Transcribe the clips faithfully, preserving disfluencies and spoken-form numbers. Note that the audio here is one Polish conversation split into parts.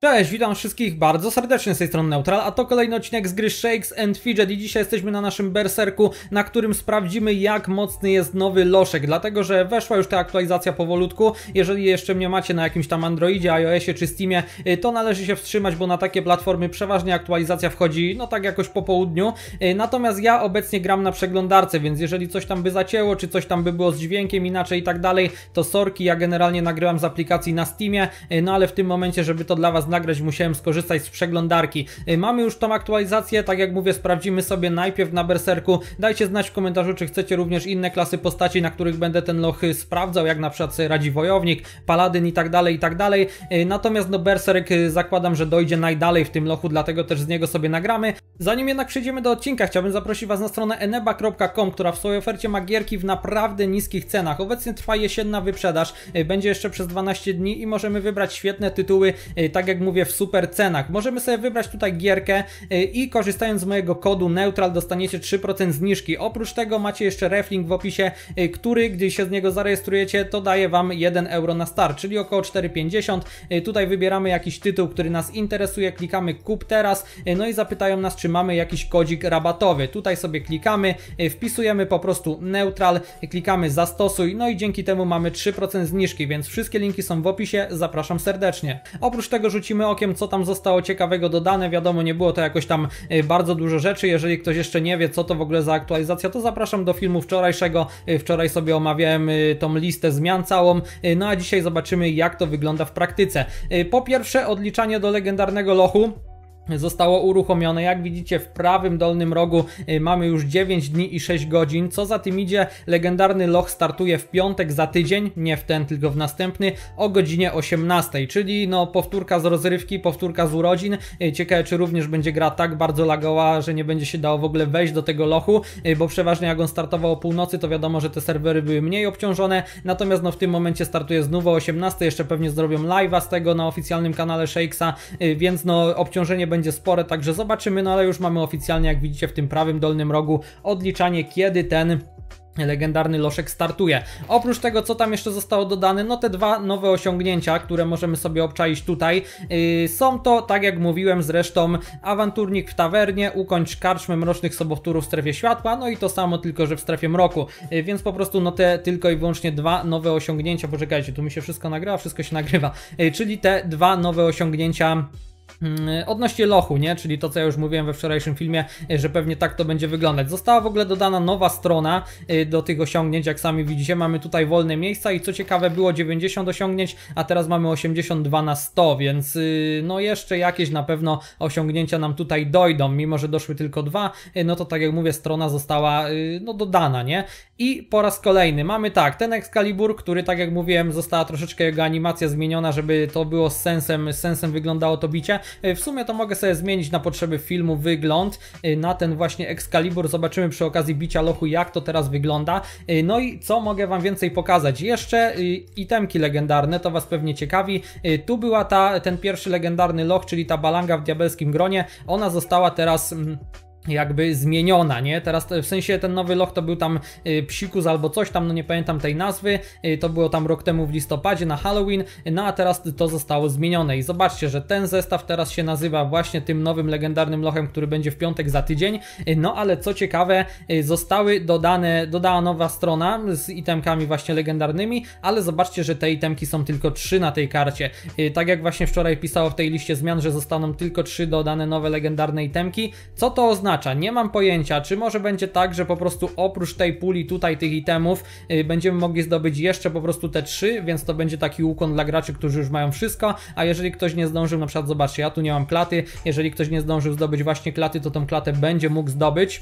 Cześć, witam wszystkich bardzo serdecznie z tej strony Neutral, a to kolejny odcinek z gry Shakes and Fidget i dzisiaj jesteśmy na naszym berserku, na którym sprawdzimy, jak mocny jest nowy loszek, dlatego że weszła już ta aktualizacja powolutku. Jeżeli jeszcze mnie macie na jakimś tam Androidzie, iOSie czy Steamie, to należy się wstrzymać, bo na takie platformy przeważnie aktualizacja wchodzi no tak jakoś po południu. Natomiast ja obecnie gram na przeglądarce, więc jeżeli coś tam by zacięło, czy coś tam by było z dźwiękiem inaczej i tak dalej, to sorki, ja generalnie nagrywam z aplikacji na Steamie, no ale w tym momencie, żeby to dla was nagrać, musiałem skorzystać z przeglądarki. Mamy już tą aktualizację, tak jak mówię, sprawdzimy sobie najpierw na berserku. Dajcie znać w komentarzu, czy chcecie również inne klasy postaci, na których będę ten loch sprawdzał, jak na przykład radzi wojownik, paladyn i tak dalej, i tak dalej. Natomiast no berserk zakładam, że dojdzie najdalej w tym lochu, dlatego też z niego sobie nagramy. Zanim jednak przejdziemy do odcinka, chciałbym zaprosić was na stronę eneba kropka com, która w swojej ofercie ma gierki w naprawdę niskich cenach. Obecnie trwa jesienna wyprzedaż, będzie jeszcze przez dwanaście dni i możemy wybrać świetne tytuły, tak jak mówię, w super cenach. Możemy sobie wybrać tutaj gierkę i korzystając z mojego kodu Neutral dostaniecie trzy procent zniżki. Oprócz tego macie jeszcze reflink w opisie, który, gdy się z niego zarejestrujecie, to daje wam jeden euro na start, czyli około cztery pięćdziesiąt. Tutaj wybieramy jakiś tytuł, który nas interesuje, klikamy kup teraz, no i zapytają nas, czy mamy jakiś kodzik rabatowy. Tutaj sobie klikamy, wpisujemy po prostu Neutral, klikamy zastosuj, no i dzięki temu mamy trzy procent zniżki, więc wszystkie linki są w opisie, zapraszam serdecznie. Oprócz tego rzucimy okiem, co tam zostało ciekawego dodane. Wiadomo, nie było to jakoś tam bardzo dużo rzeczy. Jeżeli ktoś jeszcze nie wie, co to w ogóle za aktualizacja, to zapraszam do filmu wczorajszego. Wczoraj sobie omawiałem tą listę zmian całą, no a dzisiaj zobaczymy, jak to wygląda w praktyce. Po pierwsze, odliczanie do legendarnego lochu zostało uruchomione. Jak widzicie, w prawym dolnym rogu mamy już dziewięć dni i sześć godzin. Co za tym idzie, legendarny loch startuje w piątek za tydzień, nie w ten, tylko w następny, o godzinie osiemnastej, czyli no powtórka z rozrywki, powtórka z urodzin. Ciekawe, czy również będzie gra tak bardzo lagowa, że nie będzie się dało w ogóle wejść do tego lochu, bo przeważnie jak on startował o północy, to wiadomo, że te serwery były mniej obciążone, natomiast no w tym momencie startuje znów o osiemnastej, jeszcze pewnie zrobią live'a z tego na oficjalnym kanale Shakesa, więc no obciążenie będzie spore, także zobaczymy, no ale już mamy oficjalnie, jak widzicie, w tym prawym dolnym rogu odliczanie, kiedy ten legendarny loszek startuje. Oprócz tego, co tam jeszcze zostało dodane, no te dwa nowe osiągnięcia, które możemy sobie obczaić tutaj, yy, są to, tak jak mówiłem zresztą, awanturnik w tawernie, ukończ karczmę mrocznych sobowtórów w strefie światła, no i to samo, tylko że w strefie mroku, yy, więc po prostu no te tylko i wyłącznie dwa nowe osiągnięcia, poczekajcie, tu mi się wszystko nagrywa, wszystko się nagrywa, yy, czyli te dwa nowe osiągnięcia odnośnie lochu, nie? Czyli to, co ja już mówiłem we wczorajszym filmie, że pewnie tak to będzie wyglądać. Została w ogóle dodana nowa strona do tych osiągnięć, jak sami widzicie, mamy tutaj wolne miejsca i co ciekawe, było dziewięćdziesiąt osiągnięć, a teraz mamy osiemdziesiąt dwa na sto, więc no jeszcze jakieś na pewno osiągnięcia nam tutaj dojdą, mimo że doszły tylko dwa, no to tak jak mówię, strona została no dodana, nie? I po raz kolejny mamy tak, ten Excalibur, który, tak jak mówiłem, została troszeczkę jego animacja zmieniona, żeby to było z sensem, z sensem wyglądało to bicie. W sumie to mogę sobie zmienić na potrzeby filmu wygląd na ten właśnie Excalibur. Zobaczymy przy okazji bicia lochu, jak to teraz wygląda. No i co mogę wam więcej pokazać? Jeszcze itemki legendarne, to was pewnie ciekawi. Tu była ta, ten pierwszy legendarny loch, czyli ta balanga w diabelskim gronie. Ona została teraz jakby zmieniona, nie? Teraz w sensie ten nowy loch to był tam y, psikus albo coś tam, no nie pamiętam tej nazwy, y, to było tam rok temu w listopadzie na Halloween, no a teraz to zostało zmienione i zobaczcie, że ten zestaw teraz się nazywa właśnie tym nowym legendarnym lochem, który będzie w piątek za tydzień, y, no ale co ciekawe, y, zostały dodane, dodała nowa strona z itemkami właśnie legendarnymi, ale zobaczcie, że te itemki są tylko trzy na tej karcie, y, tak jak właśnie wczoraj pisało w tej liście zmian, że zostaną tylko trzy dodane nowe legendarne itemki. Co to oznacza? Nie mam pojęcia, czy może będzie tak, że po prostu oprócz tej puli tutaj tych itemów yy, będziemy mogli zdobyć jeszcze po prostu te trzy, więc to będzie taki ukłon dla graczy, którzy już mają wszystko, a jeżeli ktoś nie zdążył, na przykład zobaczcie, ja tu nie mam klaty, jeżeli ktoś nie zdążył zdobyć właśnie klaty, to tą klatę będzie mógł zdobyć.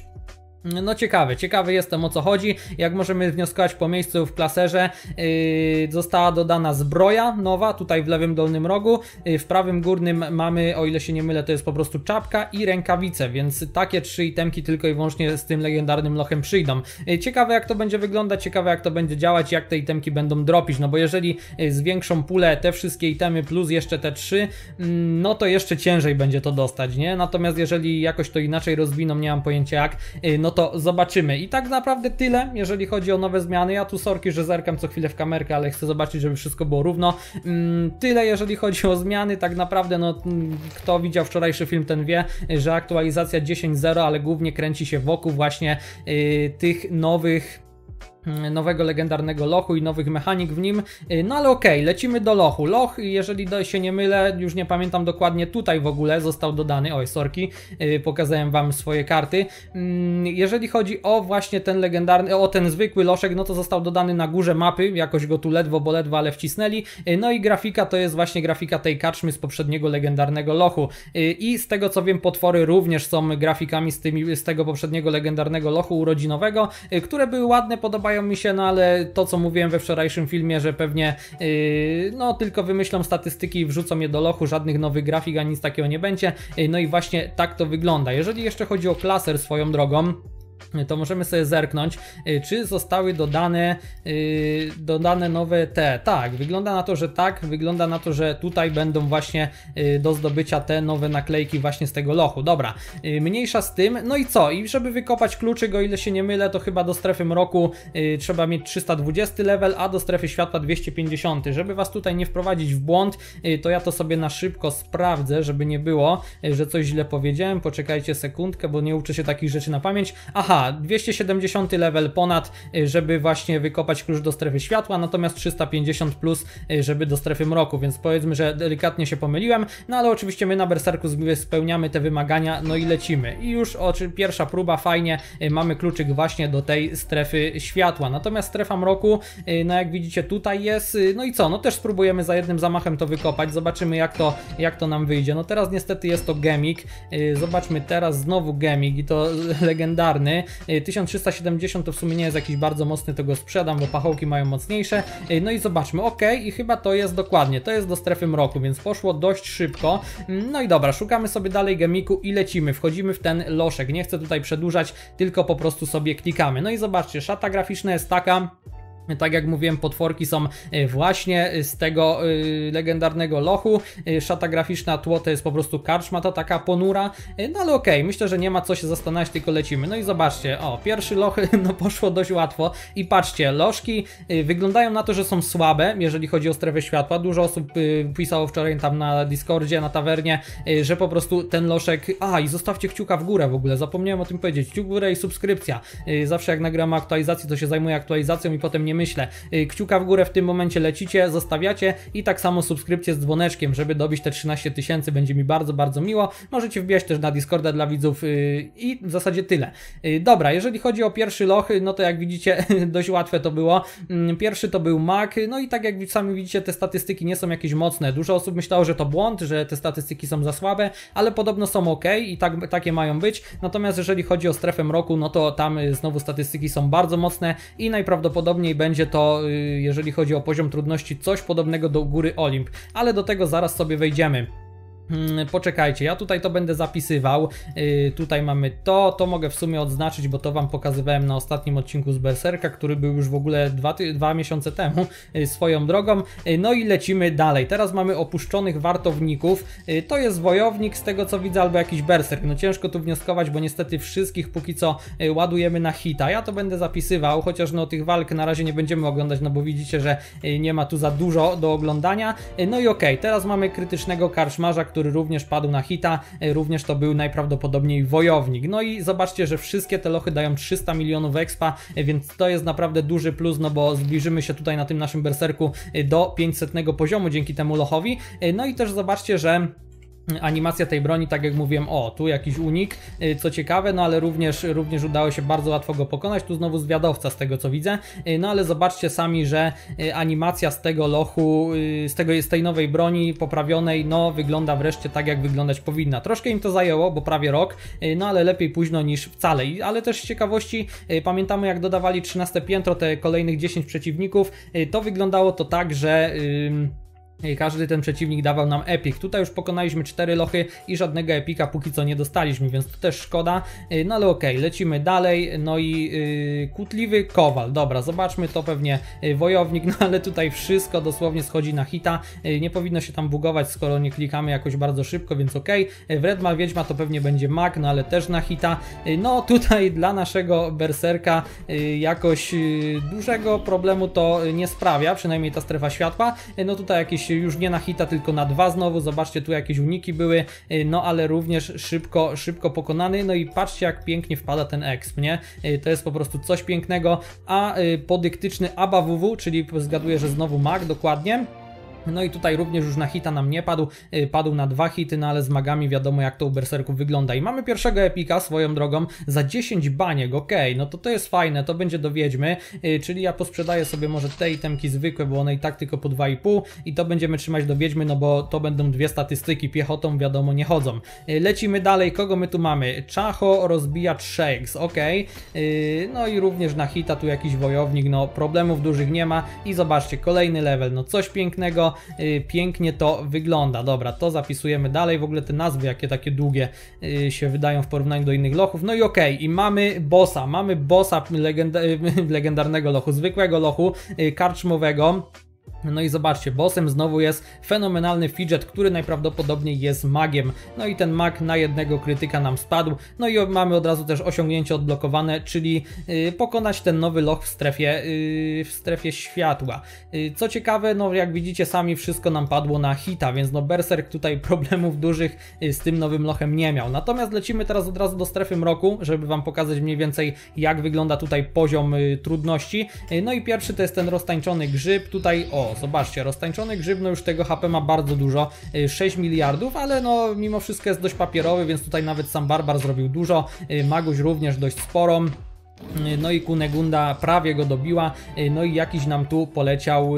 No ciekawy, ciekawy jestem, o co chodzi. Jak możemy wnioskować po miejscu w klaserze, yy, została dodana zbroja nowa, tutaj w lewym dolnym rogu, yy, w prawym górnym mamy, o ile się nie mylę, to jest po prostu czapka i rękawice, więc takie trzy itemki tylko i wyłącznie z tym legendarnym lochem przyjdą. Yy, ciekawe jak to będzie wyglądać, ciekawe jak to będzie działać, jak te itemki będą dropić, no bo jeżeli yy, zwiększą pulę te wszystkie itemy plus jeszcze te trzy, yy, no to jeszcze ciężej będzie to dostać, nie? Natomiast jeżeli jakoś to inaczej rozwiną, nie mam pojęcia jak, yy, no to zobaczymy. I tak naprawdę tyle, jeżeli chodzi o nowe zmiany. Ja tu sorki, że zerkam co chwilę w kamerkę, ale chcę zobaczyć, żeby wszystko było równo. Tyle, jeżeli chodzi o zmiany. Tak naprawdę, no kto widział wczorajszy film, ten wie, że aktualizacja dziesięć zero, ale głównie kręci się wokół właśnie yy, tych nowych nowego legendarnego lochu i nowych mechanik w nim. No ale okej, okay, lecimy do lochu. Loch, jeżeli się nie mylę, już nie pamiętam dokładnie, tutaj w ogóle został dodany, oj sorki, yy, pokazałem wam swoje karty. Yy, jeżeli chodzi o właśnie ten legendarny, o ten zwykły loszek, no to został dodany na górze mapy, jakoś go tu ledwo, bo ledwo, ale wcisnęli. Yy, no i grafika to jest właśnie grafika tej karczmy z poprzedniego legendarnego lochu. Yy, I z tego co wiem, potwory również są grafikami z, tymi, z tego poprzedniego legendarnego lochu urodzinowego, yy, które były ładne, podobają mi się, no ale to co mówiłem we wczorajszym filmie, że pewnie yy, no tylko wymyślą statystyki i wrzucą je do lochu, żadnych nowych grafik ani nic takiego nie będzie, yy, no i właśnie tak to wygląda. Jeżeli jeszcze chodzi o klaser swoją drogą, to możemy sobie zerknąć, czy zostały dodane, yy, dodane nowe te. Tak, wygląda na to, że tak, wygląda na to, że tutaj będą właśnie yy, do zdobycia te nowe naklejki właśnie z tego lochu. Dobra, yy, mniejsza z tym. No i co? I żeby wykopać kluczyk, o ile się nie mylę, to chyba do strefy mroku yy, trzeba mieć trzysta dwudziesty level, a do strefy światła dwieście pięćdziesiąty. Żeby was tutaj nie wprowadzić w błąd, yy, to ja to sobie na szybko sprawdzę, żeby nie było, yy, że coś źle powiedziałem. Poczekajcie sekundkę, bo nie uczę się takich rzeczy na pamięć. Aha, dwieście siedemdziesiąty level ponad, żeby właśnie wykopać klucz do strefy światła, natomiast trzysta pięćdziesiąt plus, żeby do strefy mroku, więc powiedzmy, że delikatnie się pomyliłem, no ale oczywiście my na berserku spełniamy te wymagania, no i lecimy. I już oczy, pierwsza próba, fajnie, mamy kluczyk właśnie do tej strefy światła, natomiast strefa mroku, no jak widzicie tutaj jest, no i co, no też spróbujemy za jednym zamachem to wykopać, zobaczymy jak to, jak to nam wyjdzie. No teraz niestety jest to gemik, zobaczmy teraz znowu gemik i to legendarny, tysiąc trzysta siedemdziesiąt to w sumie nie jest jakiś bardzo mocny, to go sprzedam, bo pachołki mają mocniejsze. No i zobaczmy, ok, i chyba to jest dokładnie, to jest do strefy mroku, więc poszło dość szybko. No i dobra, szukamy sobie dalej gemiku i lecimy, wchodzimy w ten loszek, nie chcę tutaj przedłużać, tylko po prostu sobie klikamy. No i zobaczcie, szata graficzna jest taka. Tak jak mówiłem, potworki są właśnie z tego legendarnego lochu. Szata graficzna, tło to jest po prostu karczma, to taka ponura. No ale okej, okay, myślę, że nie ma co się zastanawiać, tylko lecimy. No i zobaczcie, o, pierwszy loch, no poszło dość łatwo. I patrzcie, lożki wyglądają na to, że są słabe, jeżeli chodzi o strefę światła. Dużo osób pisało wczoraj tam na Discordzie, na tawernie, że po prostu ten loszek... A, i zostawcie kciuka w górę w ogóle, zapomniałem o tym powiedzieć. Kciuk w górę i subskrypcja. Zawsze jak nagramy aktualizację, to się zajmuję aktualizacją i potem nie myślę. Kciuka w górę w tym momencie lecicie, zostawiacie i tak samo subskrypcję z dzwoneczkiem, żeby dobić te trzynaście tysięcy, będzie mi bardzo, bardzo miło. Możecie wbijać też na Discorda dla widzów yy, i w zasadzie tyle. Yy, dobra, jeżeli chodzi o pierwszy loch, no to jak widzicie dość łatwe to było. Yy, pierwszy to był mag, no i tak jak sami widzicie, te statystyki nie są jakieś mocne. Dużo osób myślało, że to błąd, że te statystyki są za słabe, ale podobno są ok i tak, takie mają być. Natomiast jeżeli chodzi o strefę mroku, no to tam znowu statystyki są bardzo mocne i najprawdopodobniej będzie to, jeżeli chodzi o poziom trudności, coś podobnego do góry Olimp, ale do tego zaraz sobie wejdziemy. Poczekajcie, ja tutaj to będę zapisywał. Yy, tutaj mamy to, to mogę w sumie odznaczyć, bo to wam pokazywałem na ostatnim odcinku z Berserka, który był już w ogóle dwa, dwa miesiące temu, yy, swoją drogą. Yy, no i lecimy dalej. Teraz mamy opuszczonych wartowników. Yy, to jest wojownik z tego co widzę, albo jakiś berserk. No ciężko tu wnioskować, bo niestety wszystkich póki co yy, ładujemy na hita. Ja to będę zapisywał, chociaż no tych walk na razie nie będziemy oglądać, no bo widzicie, że yy, nie ma tu za dużo do oglądania. Yy, no i okej, okay, teraz mamy krytycznego karczmarza, który również padł na hita, również to był najprawdopodobniej wojownik. No i zobaczcie, że wszystkie te lochy dają trzysta milionów expa, więc to jest naprawdę duży plus, no bo zbliżymy się tutaj na tym naszym berserku do pięćsetnego poziomu dzięki temu lochowi. No i też zobaczcie, że animacja tej broni, tak jak mówiłem, o, tu jakiś unik, co ciekawe, no ale również, również udało się bardzo łatwo go pokonać, tu znowu zwiadowca z tego co widzę, no ale zobaczcie sami, że animacja z tego lochu, z, tego, z tej nowej broni poprawionej, no wygląda wreszcie tak jak wyglądać powinna. Troszkę im to zajęło, bo prawie rok, no ale lepiej późno niż wcale. Ale też z ciekawości, pamiętamy jak dodawali trzynaste piętro, te kolejnych dziesięć przeciwników, to wyglądało to tak, że... Yy, Każdy ten przeciwnik dawał nam epik. Tutaj już pokonaliśmy cztery lochy i żadnego epika póki co nie dostaliśmy, więc to też szkoda. No ale okej, okay, lecimy dalej. No i yy, kłótliwy kowal. Dobra, zobaczmy, to pewnie yy, wojownik, no ale tutaj wszystko dosłownie schodzi na hita. Yy, nie powinno się tam bugować, skoro nie klikamy jakoś bardzo szybko, więc okej. Okay. Wredma Wiedźma to pewnie będzie mag, no ale też na hita. Yy, no tutaj dla naszego berserka yy, jakoś yy, dużego problemu to nie sprawia, przynajmniej ta strefa światła. Yy, no tutaj jakieś już nie na hita, tylko na dwa znowu. Zobaczcie, tu jakieś uniki były, no ale również szybko, szybko pokonany. No i patrzcie, jak pięknie wpada ten exp, nie? To jest po prostu coś pięknego. A podyktyczny ABAWW, czyli zgaduję, że znowu mag, dokładnie. No i tutaj również już na hita nam nie padł, padł na dwa hity, no ale z magami wiadomo, jak to u berserków wygląda. I mamy pierwszego epika swoją drogą za dziesięć baniek, okej, okay, no to to jest fajne, to będzie do Wiedźmy, czyli ja posprzedaję sobie może te itemki zwykłe, bo one i tak tylko po dwa i pół i to będziemy trzymać do Wiedźmy, no bo to będą dwie statystyki, piechotą wiadomo nie chodzą. Lecimy dalej, kogo my tu mamy? Czacho rozbija Shakes, okej, okay. No i również na hita tu jakiś wojownik, no problemów dużych nie ma i zobaczcie, kolejny level, no coś pięknego. Pięknie to wygląda. Dobra, to zapisujemy dalej. W ogóle te nazwy, jakie takie długie się wydają w porównaniu do innych lochów. No i okej, okay. I mamy bossa. Mamy bossa legenda legendarnego lochu, zwykłego lochu, karczmowego. No i zobaczcie, bossem znowu jest fenomenalny Fidget, który najprawdopodobniej jest magiem. No i ten mag na jednego krytyka nam spadł. No i mamy od razu też osiągnięcie odblokowane, czyli yy, pokonać ten nowy loch w strefie, yy, w strefie światła. Yy, co ciekawe, no jak widzicie sami, wszystko nam padło na hita, więc no berserk tutaj problemów dużych yy, z tym nowym lochem nie miał. Natomiast lecimy teraz od razu do strefy mroku, żeby wam pokazać mniej więcej, jak wygląda tutaj poziom yy, trudności. Yy, no i pierwszy to jest ten roztańczony grzyb. Tutaj, o, zobaczcie, roztańczony grzyb, no już tego H P ma bardzo dużo, sześć miliardów, ale no mimo wszystko jest dość papierowy, więc tutaj nawet sam Barbar zrobił dużo, Maguś również dość sporą. No i Kunegunda prawie go dobiła, no i jakiś nam tu poleciał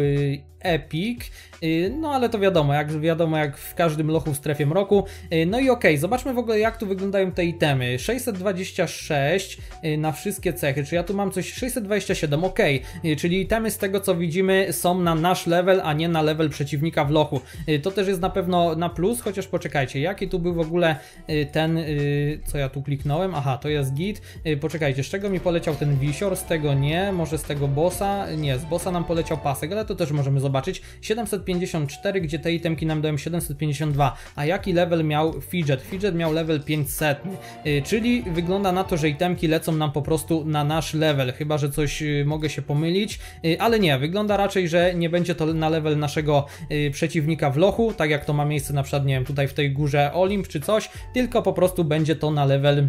epik. No ale to wiadomo, jak wiadomo, jak w każdym lochu w strefie mroku. No i okej, okay, zobaczmy w ogóle, jak tu wyglądają te itemy. sześćset dwadzieścia sześć na wszystkie cechy, czy ja tu mam coś sześćset dwadzieścia siedem, ok, czyli itemy z tego co widzimy są na nasz level, a nie na level przeciwnika w lochu. To też jest na pewno na plus, chociaż poczekajcie, jaki tu był w ogóle ten, co ja tu kliknąłem, aha, to jest git. Poczekajcie, z czego mi poleciał ten wisior, z tego nie, może z tego bossa, nie, z bossa nam poleciał pasek, ale to też możemy zobaczyć. siedemset pięćdziesiąt cztery, gdzie te itemki nam dają siedemset pięćdziesiąt dwa. A jaki level miał Fidget? Fidget miał level pięćset, yy, czyli wygląda na to, że itemki lecą nam po prostu na nasz level, chyba że coś yy, mogę się pomylić, yy, ale nie, wygląda raczej, że nie będzie to na level naszego yy, przeciwnika w lochu, tak jak to ma miejsce na przykład, nie wiem, tutaj w tej górze Olimp czy coś, tylko po prostu będzie to na level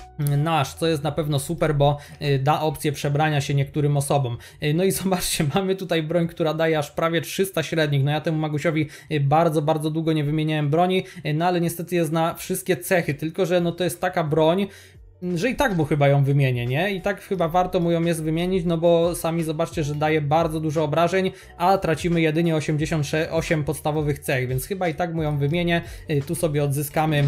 nasz, co jest na pewno super, bo da opcję przebrania się niektórym osobom. No i zobaczcie, mamy tutaj broń, która daje aż prawie trzysta średnich. No ja temu Magusiowi bardzo, bardzo długo nie wymieniałem broni, no ale niestety jest na wszystkie cechy, tylko że no to jest taka broń, że i tak mu chyba ją wymienię, nie? I tak chyba warto mu ją jest wymienić, no bo sami zobaczcie, że daje bardzo dużo obrażeń, a tracimy jedynie osiemdziesiąt osiem podstawowych cech, więc chyba i tak mu ją wymienię. Tu sobie odzyskamy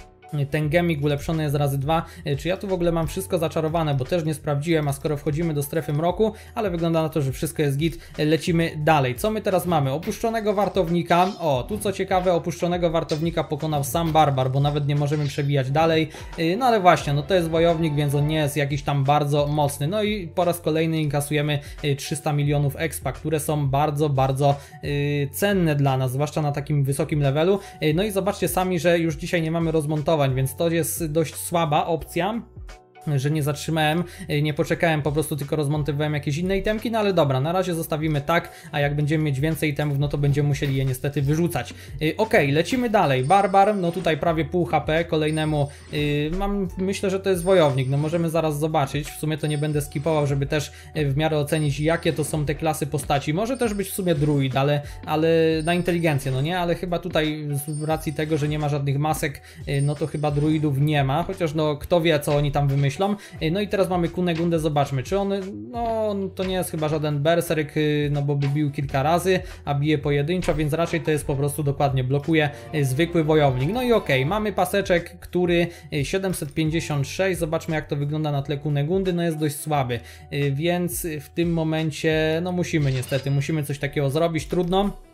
ten gemik, ulepszony jest razy dwa. Czy ja tu w ogóle mam wszystko zaczarowane, bo też nie sprawdziłem, a skoro wchodzimy do strefy mroku, ale wygląda na to, że wszystko jest git, lecimy dalej. Co my teraz mamy? Opuszczonego wartownika. O, tu co ciekawe, opuszczonego wartownika pokonał sam Barbar, bo nawet nie możemy przebijać dalej. No ale właśnie, no to jest wojownik, więc on nie jest jakiś tam bardzo mocny. No i po raz kolejny inkasujemy trzysta milionów expa, które są bardzo, bardzo yy, cenne dla nas, zwłaszcza na takim wysokim levelu. No i zobaczcie sami, że już dzisiaj nie mamy rozmontować, więc to jest dość słaba opcja, że nie zatrzymałem, nie poczekałem, po prostu tylko rozmontowałem jakieś inne itemki, no ale dobra, na razie zostawimy tak, a jak będziemy mieć więcej itemów, no to będziemy musieli je niestety wyrzucać. Yy, ok, lecimy dalej. Barbar, no tutaj prawie pół H P, kolejnemu yy, mam, myślę, że to jest wojownik, no możemy zaraz zobaczyć, w sumie to nie będę skipował, żeby też yy, w miarę ocenić, jakie to są te klasy postaci. Może też być w sumie druid, ale, ale na inteligencję, no nie, ale chyba tutaj z racji tego, że nie ma żadnych masek, yy, no to chyba druidów nie ma, chociaż no kto wie, co oni tam wymyślą. No i teraz mamy Kunegundę, zobaczmy, czy on, no to nie jest chyba żaden berserk, no bo by bił kilka razy, a bije pojedynczo, więc raczej to jest po prostu dokładnie, blokuje zwykły wojownik. No i okej, okay, mamy paseczek, który siedemset pięćdziesiąt sześć, zobaczmy jak to wygląda na tle Kunegundy, no jest dość słaby, więc w tym momencie, no musimy niestety, musimy coś takiego zrobić, trudno.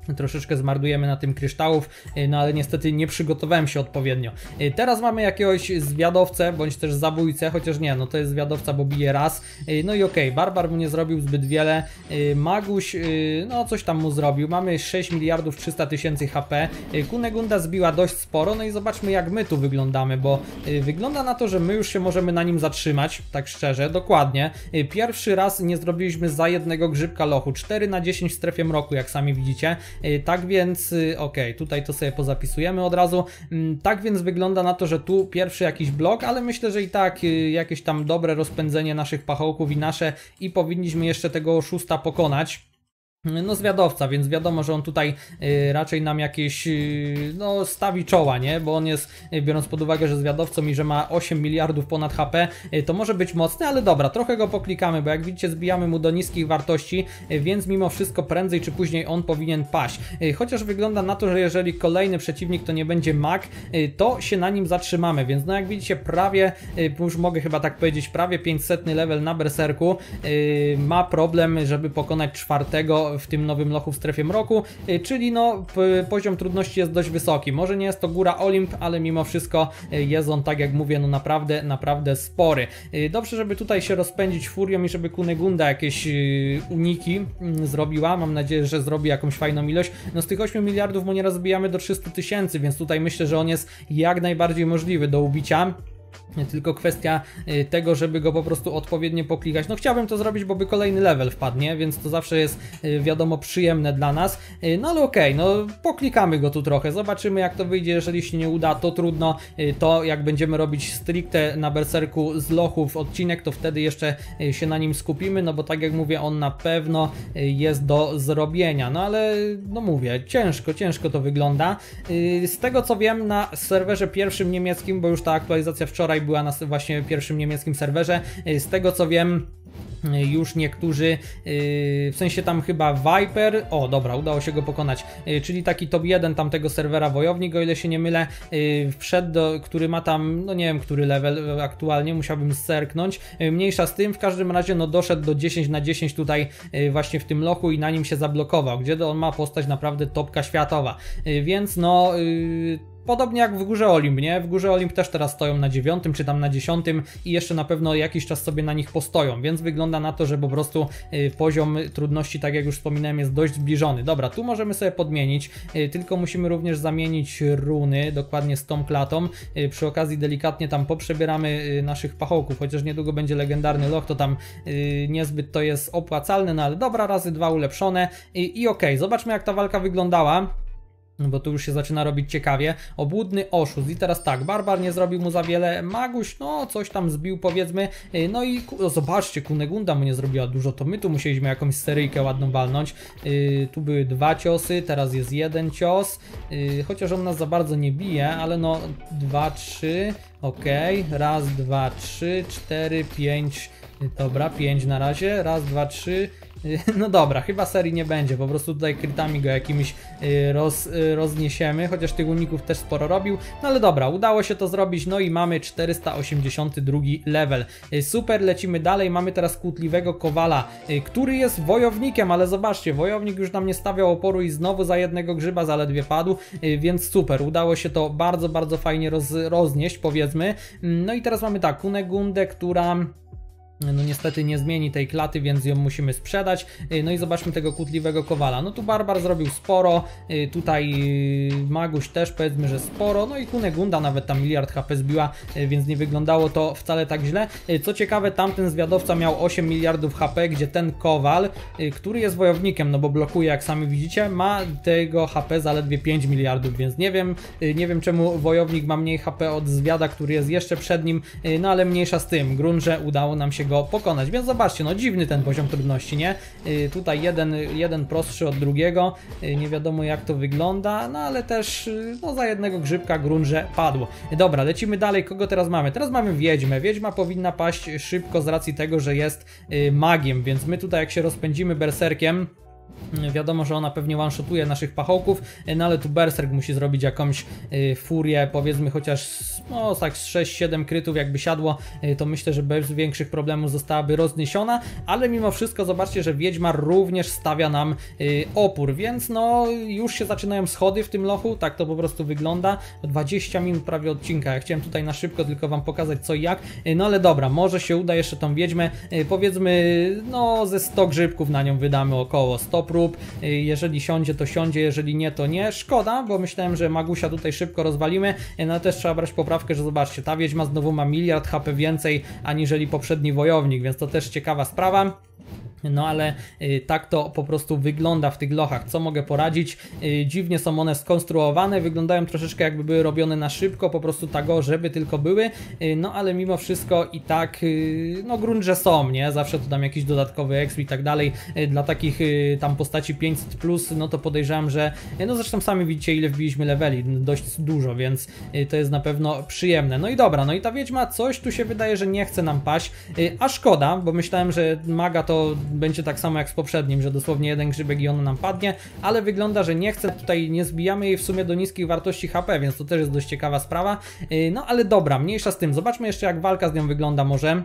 Troszeczkę zmarnujemy na tym kryształów, no ale niestety nie przygotowałem się odpowiednio. Teraz mamy jakiegoś zwiadowcę, bądź też zabójcę, chociaż nie, no to jest zwiadowca, bo bije raz. No i okej, okay, Barbar mu nie zrobił zbyt wiele. Maguś, no coś tam mu zrobił. Mamy sześć miliardów trzysta tysięcy H P. Kunegunda zbiła dość sporo, no i zobaczmy jak my tu wyglądamy, bo wygląda na to, że my już się możemy na nim zatrzymać, tak szczerze, dokładnie. Pierwszy raz nie zrobiliśmy za jednego grzybka lochu, cztery na dziesięć w strefie mroku, jak sami widzicie. Tak więc, ok, tutaj to sobie pozapisujemy od razu. Tak więc wygląda na to, że tu pierwszy jakiś blok, ale myślę, że i tak jakieś tam dobre rozpędzenie naszych pachołków i nasze i powinniśmy jeszcze tego oszusta pokonać. No zwiadowca, więc wiadomo, że on tutaj y, raczej nam jakieś y, no stawi czoła, nie? Bo on jest, y, biorąc pod uwagę, że zwiadowcą i że ma osiem miliardów ponad H P, y, to może być mocny, ale dobra, trochę go poklikamy, bo jak widzicie zbijamy mu do niskich wartości, y, więc mimo wszystko prędzej czy później on powinien paść. Y, chociaż wygląda na to, że jeżeli kolejny przeciwnik to nie będzie mag, y, to się na nim zatrzymamy, więc no jak widzicie prawie, y, już mogę chyba tak powiedzieć, prawie pięćsetny level na berserku, y, ma problem, żeby pokonać czwartego w tym nowym lochu w strefie mroku, czyli no poziom trudności jest dość wysoki. Może nie jest to góra Olimp, ale mimo wszystko jest on, tak jak mówię, no naprawdę, naprawdę spory. Dobrze, żeby tutaj się rozpędzić furią i żeby Kunegunda jakieś uniki zrobiła. Mam nadzieję, że zrobi jakąś fajną ilość. No z tych ośmiu miliardów mu nieraz zbijamy do trzystu tysięcy, więc tutaj myślę, że on jest jak najbardziej możliwy do ubicia. Tylko kwestia tego, żeby go po prostu odpowiednio poklikać. No chciałbym to zrobić, bo by kolejny level wpadnie, więc to zawsze jest wiadomo przyjemne dla nas. No ale okej, okay, no poklikamy go tu trochę, zobaczymy jak to wyjdzie. Jeżeli się nie uda, to trudno. To jak będziemy robić stricte na berserku z lochów odcinek, to wtedy jeszcze się na nim skupimy, no bo tak jak mówię, on na pewno jest do zrobienia. No ale no mówię, ciężko, ciężko to wygląda. Z tego co wiem, na serwerze pierwszym niemieckim, bo już ta aktualizacja wczoraj była na właśnie pierwszym niemieckim serwerze, z tego co wiem już niektórzy, w sensie tam chyba Viper, o dobra, udało się go pokonać, czyli taki top jeden tamtego serwera wojownik, o ile się nie mylę, wszedł do, który ma tam, no nie wiem który level aktualnie, musiałbym zerknąć, mniejsza z tym, w każdym razie no doszedł do dziesięć na dziesięć tutaj właśnie w tym lochu i na nim się zablokował, gdzie on ma postać naprawdę topka światowa, więc no podobnie jak w Górze Olimp, nie? W Górze Olimp też teraz stoją na dziewiątym czy tam na dziesiątym i jeszcze na pewno jakiś czas sobie na nich postoją, więc wygląda na to, że po prostu y, poziom trudności, tak jak już wspominałem, jest dość zbliżony. Dobra, tu możemy sobie podmienić, y, tylko musimy również zamienić runy, dokładnie z tą klatą. Y, przy okazji delikatnie tam poprzebieramy y, naszych pachołków, chociaż niedługo będzie legendarny loch, to tam y, niezbyt to jest opłacalne, no ale dobra, razy dwa ulepszone i, i okej, okay. Zobaczmy jak ta walka wyglądała. Bo tu już się zaczyna robić ciekawie. Obłudny oszust. I teraz tak, Barbar nie zrobił mu za wiele. Maguś, no coś tam zbił powiedzmy. No i o, zobaczcie, Kunegunda mu nie zrobiła dużo. To my tu musieliśmy jakąś seryjkę ładną walnąć. Yy, tu były dwa ciosy, teraz jest jeden cios. Yy, chociaż on nas za bardzo nie bije, ale no dwa, trzy. Okej, okay. Raz, dwa, trzy, cztery, pięć. Dobra, pięć na razie. Raz, dwa, trzy. No dobra, chyba serii nie będzie, po prostu tutaj krytami go jakimiś roz, rozniesiemy, chociaż tych uników też sporo robił, no ale dobra, udało się to zrobić, no i mamy czterysta osiemdziesiąty drugi level. Super, lecimy dalej, mamy teraz kłótliwego Kowala, który jest wojownikiem, ale zobaczcie, wojownik już nam nie stawiał oporu i znowu za jednego grzyba zaledwie padł, więc super, udało się to bardzo, bardzo fajnie roz, roznieść, powiedzmy. No i teraz mamy tak, Kunegundę, która no niestety nie zmieni tej klaty, więc ją musimy sprzedać. No i zobaczmy tego kłótliwego Kowala. No tu Barbar zrobił sporo, tutaj Maguś też powiedzmy, że sporo, no i Kunegunda nawet tam miliard H P zbiła, więc nie wyglądało to wcale tak źle. Co ciekawe, tamten zwiadowca miał osiem miliardów H P, gdzie ten Kowal, który jest wojownikiem, no bo blokuje, jak sami widzicie, ma tego H P zaledwie pięć miliardów, więc nie wiem, nie wiem czemu wojownik ma mniej H P od zwiada, który jest jeszcze przed nim, no ale mniejsza z tym, grunt, że udało nam się go pokonać, więc zobaczcie, no dziwny ten poziom trudności, nie? Yy, tutaj jeden, jeden prostszy od drugiego, yy, nie wiadomo jak to wygląda, no ale też yy, no za jednego grzybka grunże padło. Yy, dobra, lecimy dalej, kogo teraz mamy? Teraz mamy Wiedźmę, Wiedźma powinna paść szybko z racji tego, że jest yy, magiem, więc my tutaj jak się rozpędzimy berserkiem, Wiadomo, że ona pewnie one-shotuje naszych pachołków, no ale tu Berserk musi zrobić jakąś y, furię, powiedzmy chociaż no tak z sześć siedem krytów jakby siadło, y, to myślę, że bez większych problemów zostałaby rozniesiona, ale mimo wszystko zobaczcie, że Wiedźmar również stawia nam y, opór, więc no już się zaczynają schody w tym lochu, tak to po prostu wygląda. dwadzieścia minut prawie odcinka, ja chciałem tutaj na szybko tylko wam pokazać co i jak, y, no ale dobra, może się uda jeszcze tą Wiedźmę, y, powiedzmy no ze sto grzybków na nią wydamy około sto prób. Jeżeli siądzie, to siądzie, jeżeli nie, to nie. Szkoda, bo myślałem, że Magusia tutaj szybko rozwalimy, no ale też trzeba brać poprawkę, że zobaczcie, ta Wiedźma znowu ma miliard H P więcej aniżeli poprzedni wojownik, więc to też ciekawa sprawa. No ale y, tak to po prostu wygląda w tych lochach. Co mogę poradzić? Y, dziwnie są one skonstruowane, wyglądają troszeczkę jakby były robione na szybko, po prostu tak o, żeby tylko były. Y, no ale mimo wszystko i tak, y, no grunt, że są, nie? Zawsze tu dam jakiś dodatkowy exp i tak dalej. Y, dla takich y, tam postaci pięćset plus, no to podejrzewam, że y, no zresztą sami widzicie ile wbiliśmy leveli, dość dużo, więc y, to jest na pewno przyjemne. No i dobra, no i ta Wiedźma coś tu się wydaje, że nie chce nam paść, y, a szkoda, bo myślałem, że maga to będzie tak samo jak z poprzednim, że dosłownie jeden grzybek i ona nam padnie, ale wygląda, że nie chce, tutaj nie zbijamy jej w sumie do niskich wartości H P, więc to też jest dość ciekawa sprawa. No ale dobra, mniejsza z tym, zobaczmy jeszcze jak walka z nią wygląda może.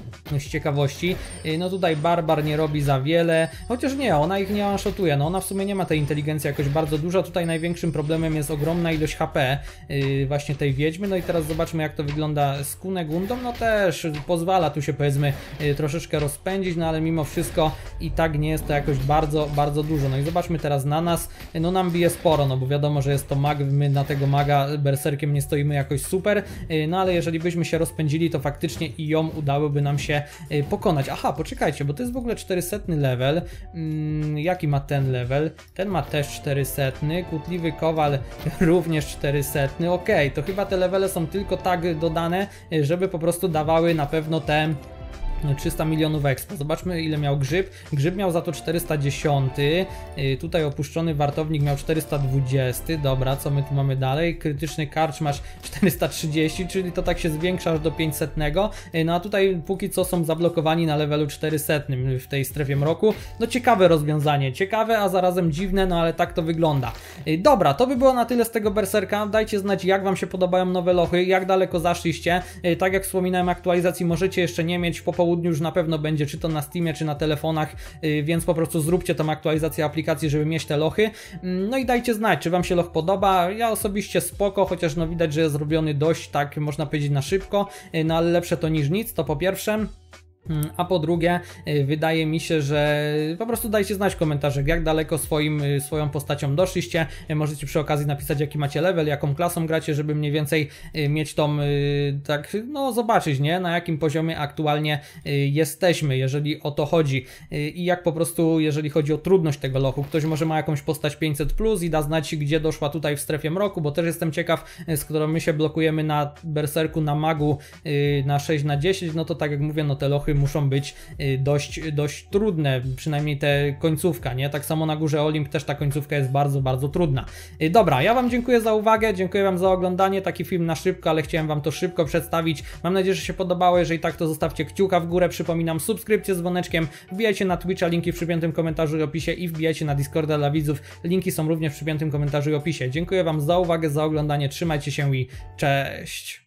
Z ciekawości, no tutaj Barbar nie robi za wiele, chociaż nie, ona ich nie one-shotuje, no ona w sumie nie ma tej inteligencji jakoś bardzo duża, tutaj największym problemem jest ogromna ilość H P yy, właśnie tej Wiedźmy, no i teraz zobaczmy jak to wygląda z Kunegundą, no też pozwala tu się powiedzmy yy, troszeczkę rozpędzić, no ale mimo wszystko i tak nie jest to jakoś bardzo, bardzo dużo, no i zobaczmy teraz na nas, no nam bije sporo, no bo wiadomo, że jest to mag, my na tego maga berserkiem nie stoimy jakoś super, yy, no ale jeżeli byśmy się rozpędzili, to faktycznie i ją udałoby nam się pokonać. Aha, poczekajcie, bo to jest w ogóle czterysta level. Hmm, jaki ma ten level? Ten ma też czterysta. Kłótliwy Kowal również czterysta. Okej, to chyba te levele są tylko tak dodane, żeby po prostu dawały na pewno te trzysta milionów expo. Zobaczmy ile miał grzyb. Grzyb miał za to czterysta dziesięć. Yy, tutaj opuszczony wartownik miał czterysta dwadzieścia. Dobra, co my tu mamy dalej? Krytyczny karcz masz czterysta trzydzieści, czyli to tak się zwiększa aż do pięćset. Yy, no a tutaj póki co są zablokowani na levelu czterysta w tej strefie mroku. No ciekawe rozwiązanie. Ciekawe, a zarazem dziwne, no ale tak to wygląda. Yy, dobra, to by było na tyle z tego berserka. Dajcie znać jak wam się podobają nowe lochy, jak daleko zaszliście. Yy, tak jak wspominałem, aktualizacji możecie jeszcze nie mieć po południu już na pewno będzie, czy to na Steamie, czy na telefonach, yy, więc po prostu zróbcie tą aktualizację aplikacji, żeby mieć te lochy. Yy, no i dajcie znać, czy wam się loch podoba. Ja osobiście spoko, chociaż no widać, że jest zrobiony dość, tak można powiedzieć, na szybko, yy, no ale lepsze to niż nic, to po pierwsze. A po drugie, wydaje mi się, że po prostu dajcie znać w komentarzach, jak daleko swoim, swoją postacią doszliście. Możecie przy okazji napisać, jaki macie level, jaką klasą gracie, żeby mniej więcej mieć tą, tak, no zobaczyć, nie, na jakim poziomie aktualnie jesteśmy, jeżeli o to chodzi. I jak po prostu, jeżeli chodzi o trudność tego lochu. Ktoś może ma jakąś postać pięćset plus i da znać, gdzie doszła tutaj w strefie mroku, bo też jestem ciekaw, z którą my się blokujemy na berserku, na magu, na sześć na dziesięć, no to tak jak mówię, no te lochy muszą być dość, dość trudne, przynajmniej te końcówka, nie? Tak samo na górze Olimp też ta końcówka jest bardzo, bardzo trudna. Dobra, ja wam dziękuję za uwagę, dziękuję wam za oglądanie, taki film na szybko, ale chciałem wam to szybko przedstawić. Mam nadzieję, że się podobało, jeżeli tak, to zostawcie kciuka w górę, przypominam, subskrypcję z dzwoneczkiem, wbijajcie na Twitcha, linki w przypiętym komentarzu i opisie i wbijajcie na Discorda dla widzów, linki są również w przypiętym komentarzu i opisie. Dziękuję wam za uwagę, za oglądanie, trzymajcie się i cześć!